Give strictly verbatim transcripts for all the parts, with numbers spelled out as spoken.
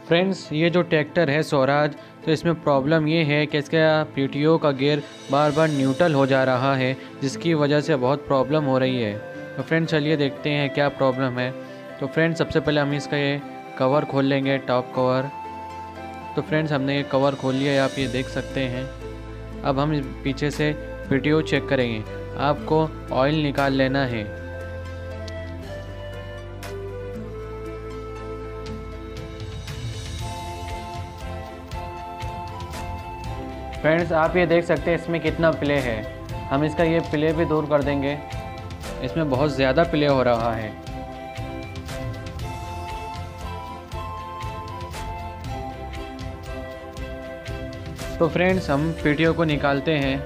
Friends, ये जो tractor है स्वराज, तो इसमें प्रॉब्लम ये है कि इसका पीटीओ का गियर बार बार न्यूट्रल हो जा रहा है, जिसकी वजह से बहुत प्रॉब्लम हो रही है। तो फ्रेंड्स चलिए देखते हैं क्या प्रॉब्लम है। तो फ्रेंड्स सबसे पहले हम इसका ये कवर खोल लेंगे, टॉप कवर। तो फ्रेंड्स हमने ये कवर खोल लिया है, आप ये देख सकते हैं। अब हम पीछे से पीटीओ चेक करेंगे। आपको ऑयल निकाल लेना है। फ्रेंड्स आप ये देख सकते हैं इसमें कितना प्ले है। हम इसका ये प्ले भी दूर कर देंगे, इसमें बहुत ज़्यादा प्ले हो रहा है। तो फ्रेंड्स हम पीटीओ को निकालते हैं।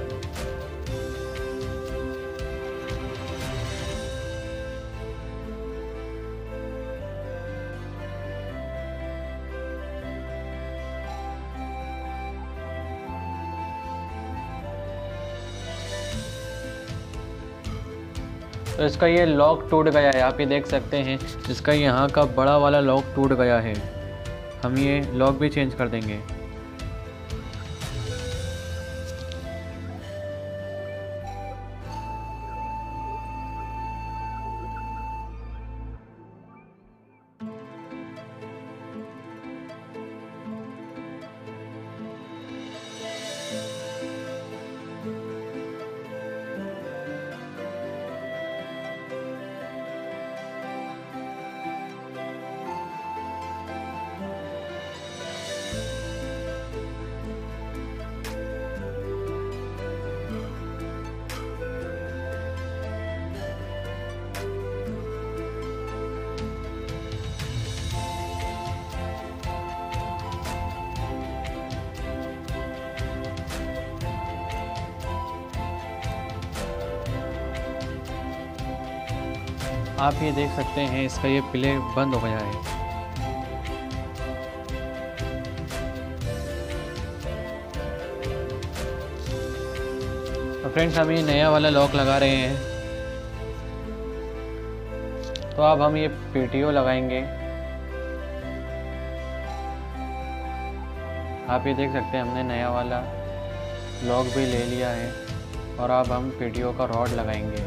तो इसका ये लॉक टूट गया है, आप ये देख सकते हैं। इसका यहाँ का बड़ा वाला लॉक टूट गया है। हम ये लॉक भी चेंज कर देंगे। आप ये देख सकते हैं इसका ये प्ले बंद हो गया है। तो फ्रेंड्स हम ये नया वाला लॉक लगा रहे हैं। तो अब हम ये पीटीओ लगाएंगे। आप ये देख सकते हैं हमने नया वाला लॉक भी ले लिया है। और अब हम पीटीओ का रॉड लगाएंगे।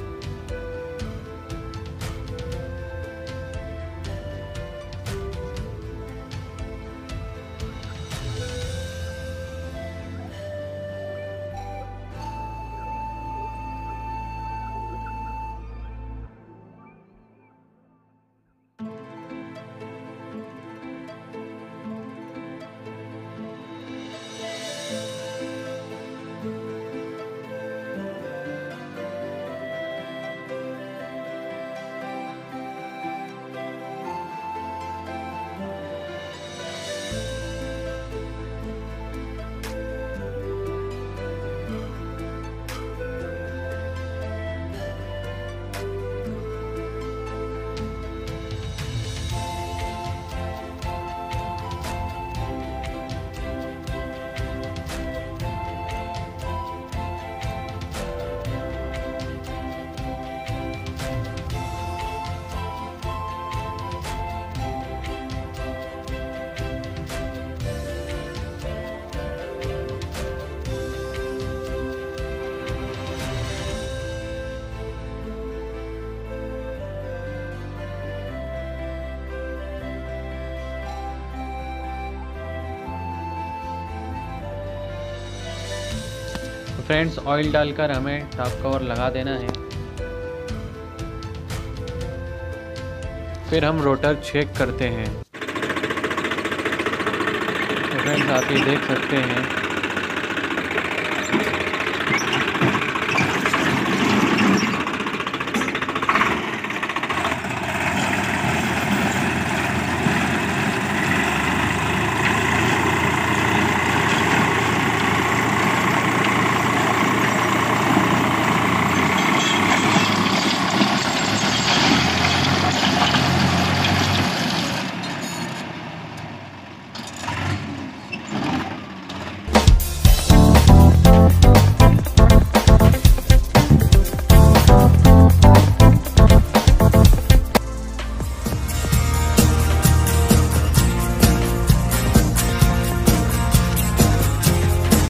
फ्रेंड्स ऑयल डालकर हमें टॉप कवर लगा देना है। फिर हम रोटर चेक करते हैं। तो फ्रेंड्स आप ये देख सकते हैं